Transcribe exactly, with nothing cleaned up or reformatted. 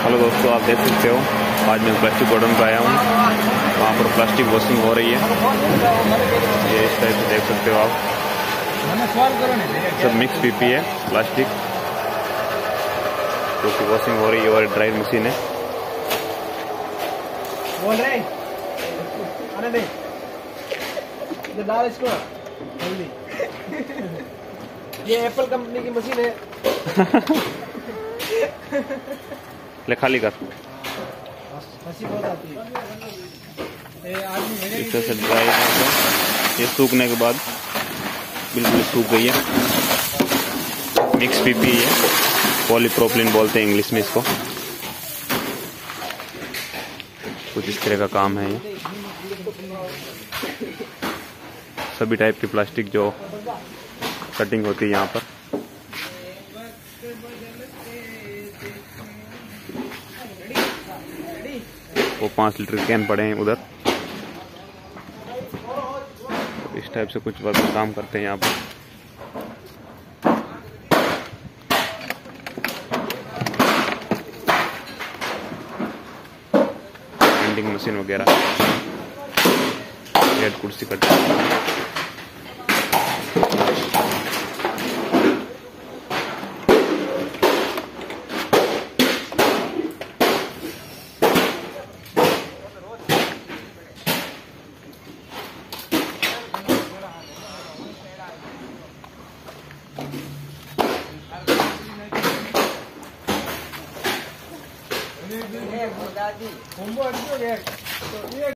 Hello दोस्तों, आप देख सकते हो आज मैं प्लास्टिक गोडाउन पे आया हूँ। वहाँ पर प्लास्टिक वॉशिंग हो रही है। ये इस टाइप से देख सकते हो आप, सब मिक्स पीपी है प्लास्टिक, जो कि वॉशिंग हो रही है और ड्राई मशीन है। बोल रहे आने दे, इधर डाल इसको जल्दी। ये एप्पल कंपनी की मशीन है। ले खाली कर। हंसी बहुत आती है। इस तरह से ड्राई ये सूखने के बाद बिल्कुल सूख गई है। मिक्स पीपी है, पॉलीप्रोपिलीन बोलते हैं इंग्लिश में इसको। कुछ इस तरह का काम है ये। सभी टाइप की प्लास्टिक जो कटिंग होती है यहाँ पर। वो पाँच लीटर कैन पड़े हैं उधर। इस टाइप से कुछ वर्कर काम करते हैं यहाँ पर। प्रिंटिंग मशीन वगैरह, रेड कुर्सी कट। दादी